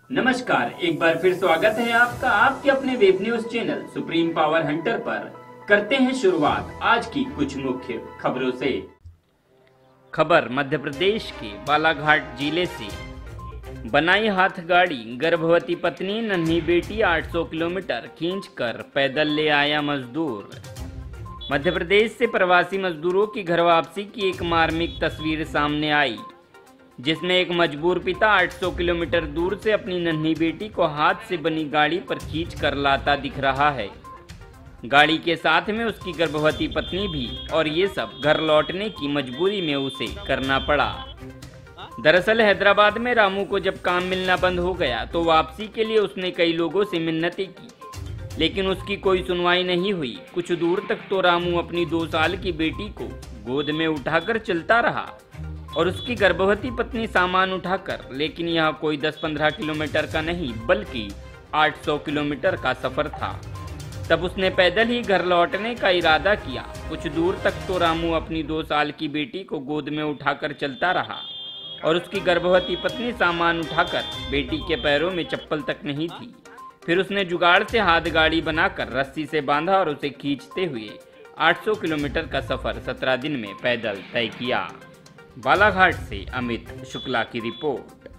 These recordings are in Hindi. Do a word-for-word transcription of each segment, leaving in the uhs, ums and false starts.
नमस्कार, एक बार फिर स्वागत है आपका आपके अपने web news channel Supreme Power Hunter पर। करते हैं शुरुआत आज की कुछ मुख्य खबरों से। खबर मध्य प्रदेश के बालाघाट जिले से। बनाई हाथ गाड़ी, गर्भवती पत्नी नन्ही बेटी आठ सौ किलोमीटर खींचकर पैदल ले आया मजदूर। मध्य प्रदेश से प्रवासी मजदूरों की घर वापसी की एक मार्मिक तस्वीर सामने आई, जिसमें एक मजबूर पिता आठ सौ किलोमीटर दूर से अपनी नन्ही बेटी को हाथ से बनी गाड़ी पर खींच कर लाता दिख रहा है। गाड़ी के साथ में उसकी गर्भवती पत्नी भी, और ये सब घर लौटने की मजबूरी में उसे करना पड़ा। दरअसल हैदराबाद में रामू को जब काम मिलना बंद हो गया तो वापसी के लिए उसने कई लोगों से मिन्नतें की, लेकिन उसकी कोई सुनवाई नहीं हुई। कुछ दूर तक तो रामू अपनी दो साल की बेटी को गोद में उठाकर चलता रहा और उसकी गर्भवती पत्नी सामान उठाकर, लेकिन यह कोई दस पंद्रह किलोमीटर का नहीं बल्कि आठ सौ किलोमीटर का सफर था। तब उसने पैदल ही घर लौटने का इरादा किया। कुछ दूर तक तो रामू अपनी दो साल की बेटी को गोद में उठाकर चलता रहा और उसकी गर्भवती पत्नी सामान उठाकर, बेटी के पैरों में चप्पल तक नहीं थी। फिर उसने जुगाड़ से हाथ गाड़ी बनाकर रस्सी से बांधा और उसे खींचते हुए आठ सौ किलोमीटर का सफर सत्रह दिन में पैदल तय किया। बालाघाट से अमित शुक्ला की रिपोर्ट।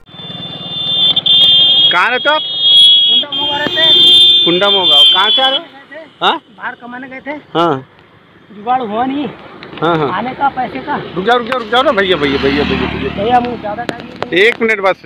कहाँ रहते हो आप? कुंडा मोगा रहते। कुंडा मोगा, कहाँ से आ रहे हो? हाँ, बाहर कमाने गए थे। हाँ, जुगाड़ हुआ नहीं। हाँ, हाँ। आने का पैसे का। रुक जाओ रुक जाओ रुक जाओ ना भैया भैया भैया भैया भैया भैया मुझे ज्यादा टाइम। एक मिनट बस।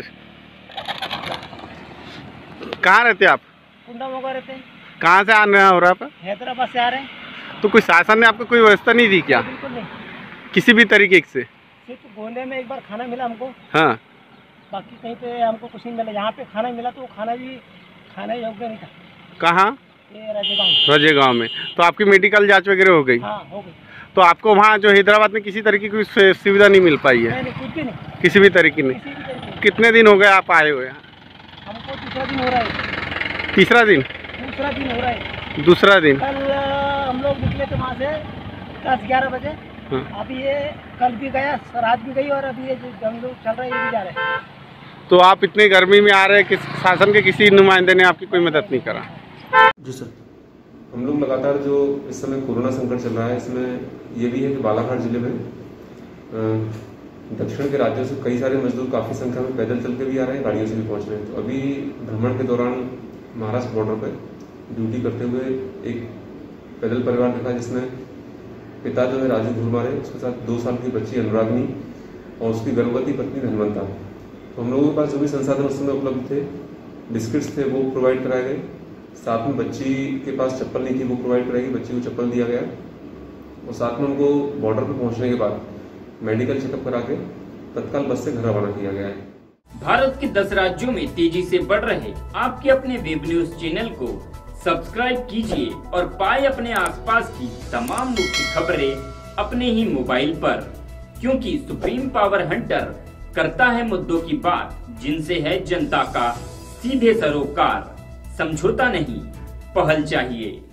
कहाँ रहते आप? कुंडा मोगा रहते। कहाँ से आना हो रहा है? हैदराबाद से आ रहे हैं। तो कोई शासन ने आपको कोई व्यवस्था नहीं दी क्या? बिल्कुल नहीं, किसी भी तरीके से? सिर्फ गोंदे में एक बार खाना मिला हमको। हाँ, बाकी कहीं पे हमको कुछ नहीं मिला। यहाँ पे खाना मिला तो वो खाना भी खाना योग्य नहीं था। कहाँ? ये राजेगांव। राजेगांव में। तो आपकी मेडिकल जांच वगैरह हो गई? हाँ, हो गई। तो आपको वहाँ जो हैदराबाद में किसी तरीके की कोई सुविधा नहीं मिल पाई है? नहीं, नहीं, कुछ भी नहीं, किसी भी तरीके नहीं। किसी भी तरीके से। कितने दिन हो गए आप आए हुए? हमको दूसरा दिन हो रहा है। तीसरा दिन? दूसरा दिन हो रहा है। दूसरा दिन। कल हम लोग निकले थे वहाँ से दस ग्यारह बजे। हाँ। अभी ये कल भी गया, रात भी गई, और अभी ये जो हम लोग चल रहे हैं ये भी जा रहे हैं। तो आप इतनी गर्मी में आ रहे हैं, किस शासन के किसी नुमाइंदे ने आपकी कोई मदद नहीं करा? जी सर, हम लोग लगातार जो इस समय कोरोना संकट चल रहा है, इसमें ये भी है कि बालाघाट जिले में दक्षिण के राज्यों से कई सारे मजदूर काफ़ी संख्या में पैदल चल के भी आ रहे हैं, गाड़ियों से भी पहुंच रहे हैं। तो अभी भ्रमण के दौरान महाराष्ट्र बॉर्डर पर ड्यूटी करते हुए एक पैदल परिवार देखा, जिसमें पिता जो है राजू घुरमारे, उसके साथ दो साल की बच्ची अनुरागनी और उसकी गर्भवती पत्नी धनवंता। तो हम लोगों के पास जो भी संसाधन उस समय उपलब्ध थे, बिस्किट्स थे, वो प्रोवाइड कराए गए। साथ में बच्ची के पास चप्पल नहीं थी, वो प्रोवाइड कराई गई, बच्ची को चप्पल दिया गया। और साथ में उनको बॉर्डर पर पहुंचने के बाद मेडिकल चेकअप करा के तत्काल बस से घर रवाना किया गया है। भारत के दस राज्यों में तेजी से बढ़ रहे आपके अपने वेब न्यूज चैनल को सब्सक्राइब कीजिए और पाए अपने आसपास की तमाम मुख्य खबरें अपने ही मोबाइल पर, क्योंकि सुप्रीम पावर हंटर करता है मुद्दों की बात, जिनसे है जनता का सीधे सरोकार। समझौता नहीं, पहल चाहिए।